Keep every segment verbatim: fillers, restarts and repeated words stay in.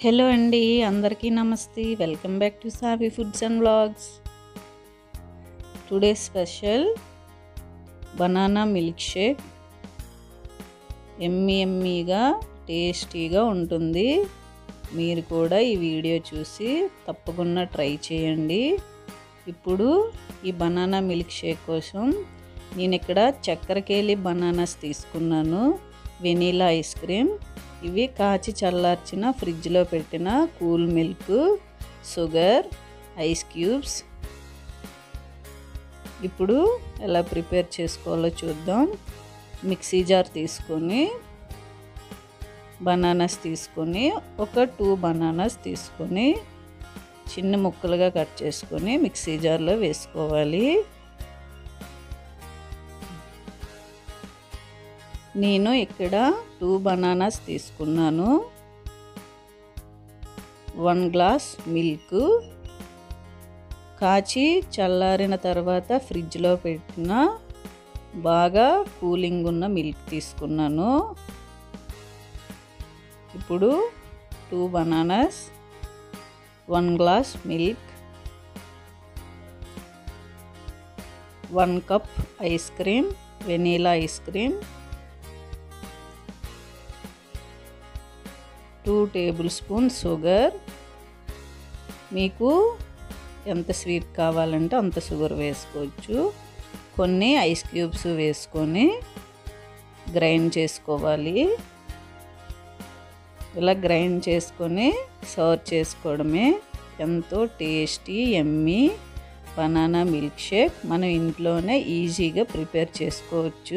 Hello అండి, అందరికీ నమస్తే. Welcome back to Savi foods and vlogs. Today special banana milkshake. Yummy ఎమ్మీగా టేస్టీగా ఉంటుంది. మీరు కూడా ఈ వీడియో చూసి తప్పకుండా ట్రై చేయండి. ఇప్పుడు ఈ బనానా మిల్క్ షేక్ కోసం నేను ఇక్కడ చక్కెరకేళి బనానాస్ తీసుకున్నాను, వెనీలా ఐస్ క్రీమ్, ఇవి కాచి చల్లార్చిన ఫ్రిడ్జ్లో పెట్టిన cool milk, sugar, ice cubes. ఇప్పుడు ఎలా ప్రిపేర్ చేసుకోవాలో చూద్దాం. మిక్సీ జార్ తీసుకొని బనానాస్ తీసుకొని ఒక టూ బనానాస్ తీసుకొని చిన్న ముక్కలుగా కట్ చేసుకొని మిక్సీ జార్లో వేసుకోవాలి. నేను ఇక్కడ టూ బనానాస్ తీసుకున్నాను. వన్ గ్లాస్ మిల్క్, కాచి చల్లారిన తర్వాత ఫ్రిడ్జ్లో పెట్టిన బాగా కూలింగ్ ఉన్న మిల్క్ తీసుకున్నాను. ఇప్పుడు two bananas, one glass milk, one cup ice cream, vanilla ice cream, two tablespoon sugar. మీకు ఎంత స్వీట్ కావాలంటే అంత షుగర్ వేసుకోవచ్చు. కొన్ని ఐస్ క్యూబ్స్ వేసుకొని గ్రైండ్ చేసుకోవాలి. ఇలా గ్రైండ్ చేసుకొని సర్వ్ చేసుకోవడమే. ఎంతో tasty yummy banana milkshake మనం ఇంట్లోనే ఈజీగా ప్రిపేర్ చేసుకోవచ్చు.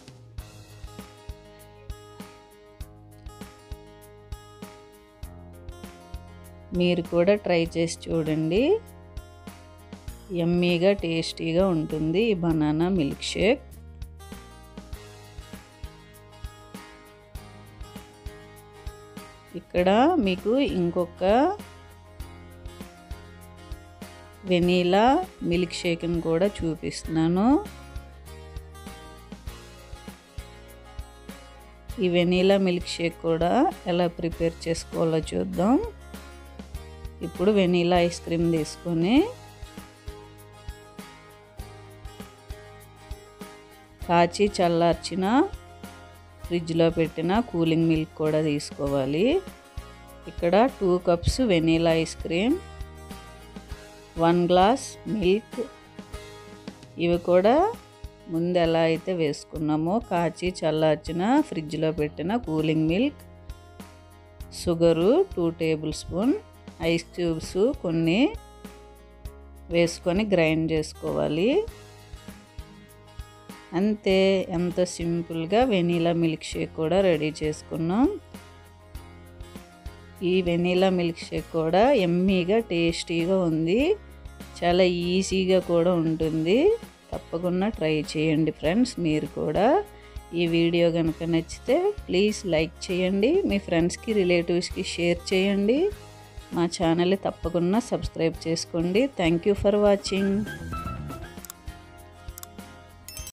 మీరు కూడా ట్రై చేసి చూడండి. యమ్మీగా టేస్టీగా ఉంటుంది ఈ బనానా మిల్క్ షేక్. ఇక్కడ మీకు ఇంకొక వెనీలా మిల్క్ షేక్ని కూడా చూపిస్తున్నాను. ఈ వెనీలా మిల్క్ షేక్ కూడా ఎలా ప్రిపేర్ చేసుకోవాలో చూద్దాం. ఇప్పుడు వెనీలా ఐస్ క్రీమ్ తీసుకొని కాచి చల్లార్చిన ఫ్రిడ్జ్లో పెట్టిన కూలింగ్ మిల్క్ కూడా తీసుకోవాలి. ఇక్కడ two cups vanilla ice cream, one glass milk, ఇవి కూడా ముందు ఎలా అయితే వేసుకున్నామో కాచి చల్లార్చిన ఫ్రిడ్జ్లో పెట్టిన cooling milk, sugar two tablespoon, ice cubes కొన్ని వేసుకొని గ్రైండ్ చేసుకోవాలి. అంతే, ఎంతో సింపుల్గా వెనీలా మిల్క్ షేక్ కూడా రెడీ చేసుకున్నాం. ఈ వెనీలా మిల్క్ షేక్ కూడా యమ్మీగా టేస్టీగా ఉంది. చాలా ఈజీగా కూడా ఉంటుంది. తప్పకుండా ట్రై చేయండి ఫ్రెండ్స్. మీరు కూడా ఈ వీడియో కనుక నచ్చితే ప్లీజ్ లైక్ చేయండి, మీ ఫ్రెండ్స్కి రిలేటివ్స్కి షేర్ చేయండి. మా ఛానల్ని తప్పకుండా సబ్స్క్రైబ్ చేసుకోండి. Thank you for watching.